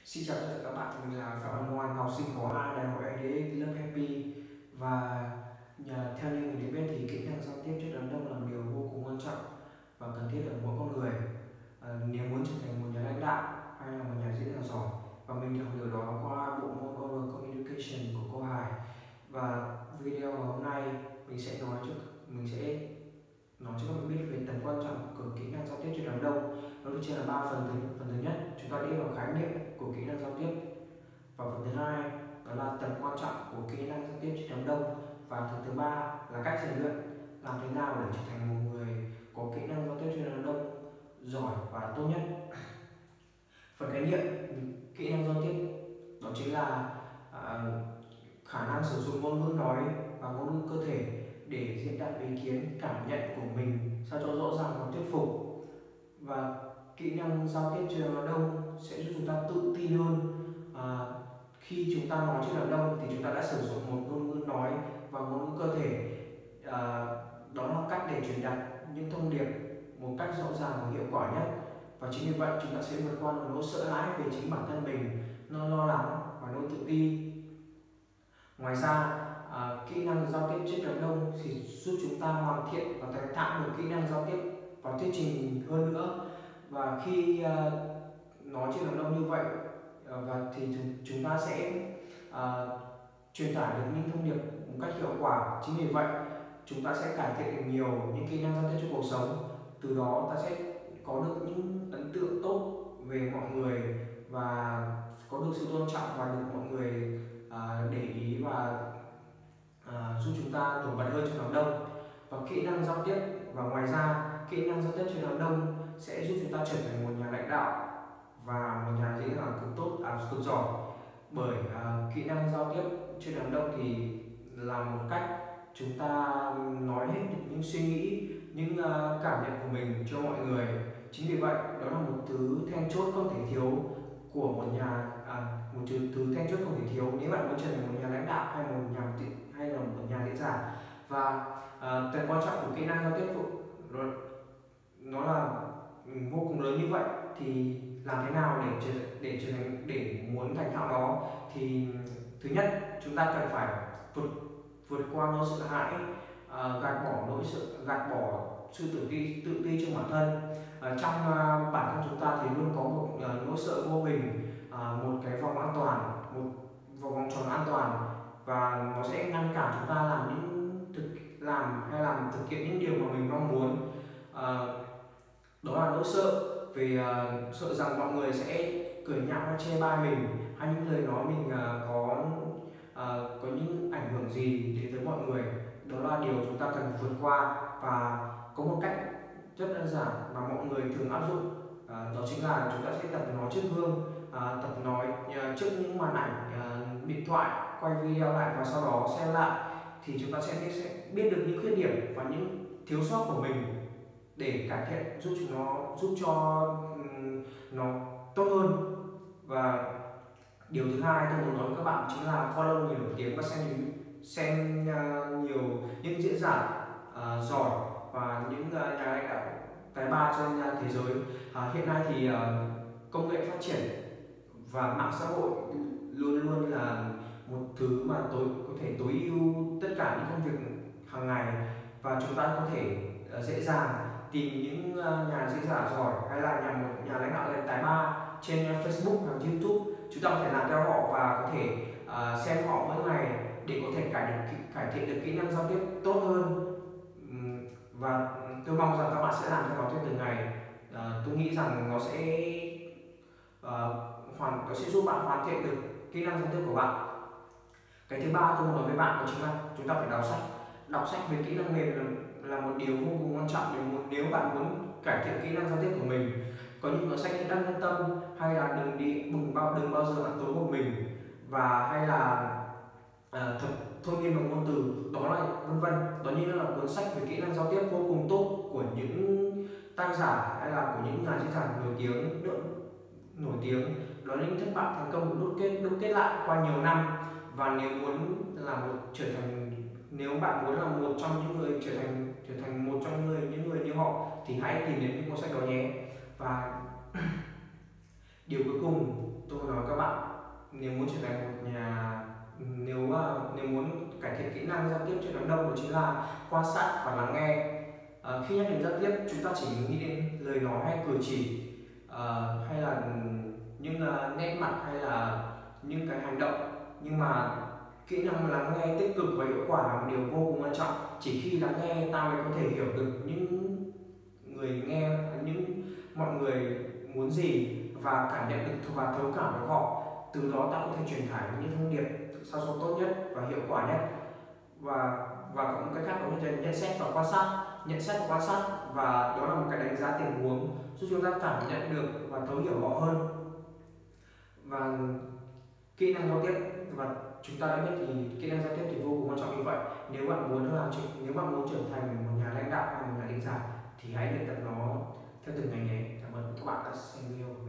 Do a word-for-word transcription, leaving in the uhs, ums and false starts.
Xin chào tất cả các bạn, mình là Phạm Văn Ngoan, học sinh khóa A Đại học e đê ích lớp Happy. Và nhờ, theo như mình được biết thì kỹ năng giao tiếp trước đám đông là một điều vô cùng quan trọng và cần thiết ở mỗi con người. À, nếu muốn trở thành một nhà lãnh đạo hay là một nhà diễn giả giỏi, và mình được học điều đó qua bộ môn Oral Communication của cô Hải. Và video ngày hôm nay mình sẽ nói cho mình sẽ nói cho các bạn biết về tầm quan trọng của kỹ năng giao tiếp trước đám đông. Nó được chia là ba phần. Thứ, phần thứ nhất, chúng ta đi vào khái niệm của kỹ năng giao tiếp. Và phần thứ hai, đó là tầm quan trọng của kỹ năng giao tiếp trước đám đông. Và phần thứ ba là cách rèn luyện, làm thế nào để trở thành một người có kỹ năng giao tiếp trước đám đông giỏi và tốt nhất. Phần khái niệm kỹ năng giao tiếp đó chính là à, khả năng sử dụng ngôn ngữ nói và ngôn ngữ cơ thể để diễn đạt ý kiến, cảm nhận của mình sao cho rõ ràng và thuyết phục. Và kỹ năng giao tiếp trước đám đông sẽ giúp chúng ta tự tin hơn. À, khi chúng ta nói trước đám đông thì chúng ta đã sử dụng một ngôn ngữ nói và ngôn ngữ cơ thể. À, đó là cách để truyền đạt những thông điệp một cách rõ ràng và hiệu quả nhất. Và chính vì vậy chúng ta sẽ vượt qua được nỗi sợ hãi về chính bản thân mình, nỗi lo lắng và nỗi tự ti. Ngoài ra, à, kỹ năng giao tiếp trước đám đông thì giúp chúng ta hoàn thiện và thành thạo được kỹ năng giao tiếp và thuyết trình hơn nữa. Và khi uh, nói trước đám đông như vậy uh, và thì chúng ta sẽ uh, truyền tải được những thông điệp một cách hiệu quả. Chính vì vậy chúng ta sẽ cải thiện được nhiều những kỹ năng giao tiếp trong cuộc sống. Từ đó ta sẽ có được những ấn tượng tốt về mọi người và có được sự tôn trọng và được mọi người uh, để ý và uh, giúp chúng ta nổi bật hơn trong đám đông. Và kỹ năng giao tiếp và ngoài ra kỹ năng giao tiếp trên đám đông sẽ giúp chúng ta trở thành một nhà lãnh đạo và một nhà diễn giả cực tốt, à, cực giỏi. Bởi uh, kỹ năng giao tiếp trên đám đông thì là một cách chúng ta nói hết được những suy nghĩ, những uh, cảm nhận của mình cho mọi người. Chính vì vậy đó là một thứ then chốt không thể thiếu của một nhà à, một thứ, thứ then chốt không thể thiếu nếu bạn muốn trở thành một nhà lãnh đạo hay một nhà hay là một nhà diễn giả. Và uh, tầm quan trọng của kỹ năng giao tiếp nó, nó là vô cùng lớn như vậy. Thì làm thế nào để trở để trở thành để muốn thành thạo nó thì thứ nhất, chúng ta cần phải vượt vượt qua nỗi sợ hãi, uh, gạt bỏ nỗi sợ gạt bỏ sự tự ti tự ti trong bản thân. Uh, trong uh, bản thân chúng ta thì luôn có một uh, nỗi sợ vô hình, uh, một cái vòng an toàn, một vòng tròn an toàn, và nó sẽ ngăn cản chúng ta làm những thực làm hay làm thực hiện những điều mà mình mong muốn. Uh, đó là nỗi sợ về uh, sợ rằng mọi người sẽ cười nhạo hay chê bai mình, hay những lời nói mình uh, có uh, có những ảnh hưởng gì đến với mọi người. Đó là điều chúng ta cần vượt qua, và có một cách rất đơn giản mà mọi người thường áp dụng, uh, đó chính là chúng ta sẽ tập nói trước gương, uh, tập nói uh, trước những màn ảnh uh, điện thoại, quay video lại và sau đó xem lại, thì chúng ta sẽ biết, sẽ biết được những khuyết điểm và những thiếu sót của mình để cải thiện, giúp chúng nó giúp cho um, nó tốt hơn. Và điều thứ hai tôi muốn nói với các bạn chính là follow người nổi tiếng và xem xem uh, nhiều những diễn giả uh, giỏi và những uh, nhà lãnh đạo tài ba trên uh, thế giới. Uh, hiện nay thì uh, công nghệ phát triển và mạng xã hội luôn luôn là một thứ mà tối có thể tối ưu tất cả những công việc hàng ngày, và chúng ta có thể uh, dễ dàng tìm những uh, nhà diễn giả giỏi hay là nhà một nhà lãnh đạo tài ba trên uh, Facebook hoặc YouTube. Chúng ta có thể làm theo họ và có thể uh, xem họ mỗi ngày để có thể cải được cải thiện được kỹ năng giao tiếp tốt hơn. Và tôi mong rằng các bạn sẽ làm theo nó theo từng ngày. Uh, tôi nghĩ rằng nó sẽ uh, hoàn nó sẽ giúp bạn hoàn thiện được kỹ năng giao tiếp của bạn. Cái thứ ba tôi muốn nói với bạn đó chính là chúng ta phải đọc sách. Đọc sách về kỹ năng mềm là, là một điều vô cùng quan trọng để muốn, nếu bạn muốn cải thiện kỹ năng giao tiếp của mình. Có những cuốn sách như Đắc Nhân Tâm, hay là đừng đi đừng bao đừng bao giờ ăn tối một mình, và hay là uh, thật thôi miên bằng ngôn từ, đó là vân vân. Đó như là cuốn sách về kỹ năng giao tiếp vô cùng tốt của những tác giả hay là của những nhà diễn giả nổi tiếng nổi tiếng. Đó là những thất bại thành công được đúc kết đúc kết lại qua nhiều năm. Và nếu muốn là một trở thành nếu bạn muốn là một trong những người trở thành trở thành một trong người những người như họ thì hãy tìm đến những cuốn sách đó nhé. Và điều cuối cùng tôi nói các bạn, nếu muốn trở thành một nhà nếu uh, nếu muốn cải thiện kỹ năng giao tiếp trước đám đông, đó chính là quan sát và lắng nghe. À, khi nhắc đến giao tiếp, chúng ta chỉ nghĩ đến lời nói hay cử chỉ, à, hay là những uh, nét mặt hay là những cái hành động, nhưng mà kỹ năng lắng nghe tích cực và hiệu quả là một điều vô cùng quan trọng. Chỉ khi lắng nghe, ta mới có thể hiểu được những người nghe, những mọi người muốn gì và cảm nhận được và thấu cảm với họ. Từ đó ta có thể truyền tải những thông điệp sao cho tốt nhất và hiệu quả nhất. Và và có một cái khác đó là nhận xét và quan sát. Nhận xét và quan sát và đó là một cái đánh giá tình huống giúp chúng ta cảm nhận được và thấu hiểu họ hơn. Và kỹ năng giao tiếp, và chúng ta đã biết thì kỹ năng giao tiếp thì vô cùng quan trọng như vậy. Nếu bạn muốn làm nếu bạn muốn trở thành một nhà lãnh đạo hay một nhà đánh giải thì hãy luyện tập nó theo từng ngày nhé. Cảm ơn các bạn đã xem video.